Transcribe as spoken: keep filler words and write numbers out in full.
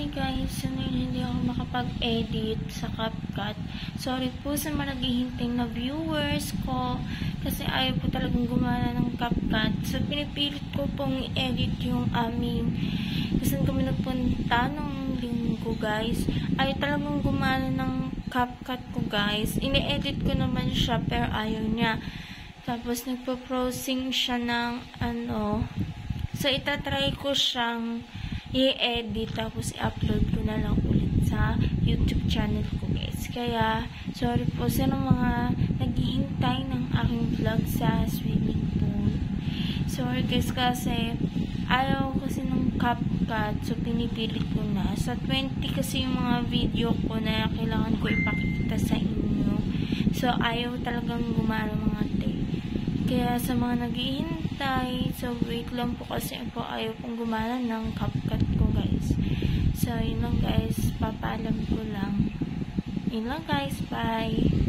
Hi guys, so ngayon hindi ako makapag-edit sa CapCut. Sorry po sa mga naghihintay na viewers ko kasi ayaw po talagang gumana ng CapCut. So pinipilit ko pong i-edit yung aming kasi kami nagpunta nung linggo guys. Ayaw talagang gumana ng CapCut ko guys. Ini-edit ko naman siya pero ayaw niya. Tapos nagpo-browsing siya ng ano. So itatry ko siyang i-edit tapos i-upload ko na lang ulit sa YouTube channel ko guys. Kaya, sorry po sa mga naghihintay ng aking vlog sa swimming pool. Sorry guys kasi ayaw kasi ng CapCut so pinipilit ko na. Sa twenty kasi yung mga video ko na kailangan ko ipakita sa inyo. So, ayaw talagang gumana mga te. Kaya sa mga naghihintay, so wait lang po kasi po ayaw pong gumana ng CapCut ko guys. So, yun lang guys, papaalam ko lang. Yun lang guys, bye!